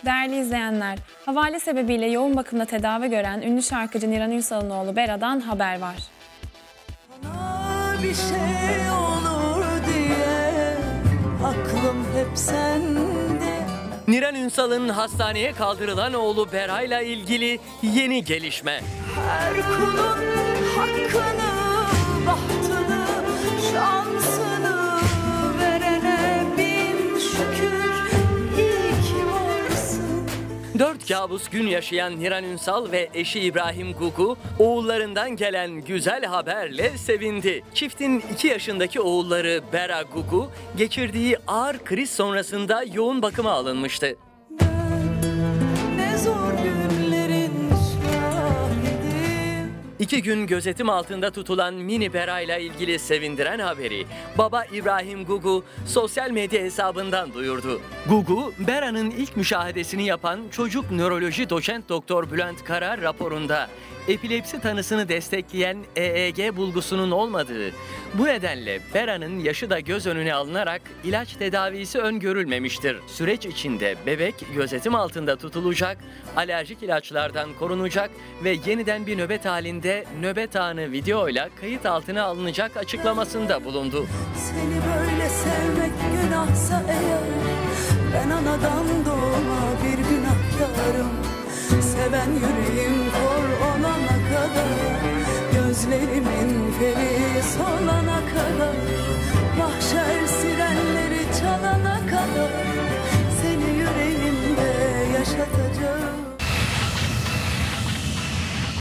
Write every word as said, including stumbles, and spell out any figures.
Değerli izleyenler, havale sebebiyle yoğun bakımda tedavi gören ünlü şarkıcı Niran Ünsal'ın oğlu Bera'dan haber var. Bana bir şey olur diye aklım hep sende. Niran Ünsal'ın hastaneye kaldırılan oğlu Bera'yla ilgili yeni gelişme. Her kulun hakkını, bahtını, şansını verene bin şükür, iyi ki varsın. Dört kabus gün yaşayan Niran Ünsal ve eşi İbrahim Gugu oğullarından gelen güzel haberle sevindi. Çiftin iki yaşındaki oğulları Bera Gugu geçirdiği ağır kriz sonrasında yoğun bakıma alınmıştı. Ne zor günlerin şahidi. İki gün gözetim altında tutulan mini Bera ile ilgili sevindiren haberi baba İbrahim Gugu sosyal medya hesabından duyurdu. Gugu, Bera'nın ilk müşahedesini yapan çocuk nöroloji doçent doktor Bülent Kara raporunda epilepsi tanısını destekleyen E E G bulgusunun olmadığı, bu nedenle Bera'nın yaşı da göz önüne alınarak ilaç tedavisi öngörülmemiştir. Süreç içinde bebek gözetim altında tutulacak, alerjik ilaçlardan korunacak ve yeniden bir nöbet halinde nöbet anı videoyla kayıt altına alınacak açıklamasında bulundu. Seni böyle sevmek günahsa eğer, ben anadan doğma bir günahkarım. Seven yüreğim kor olana kadar, gözlerimin feri solana kadar, mahşer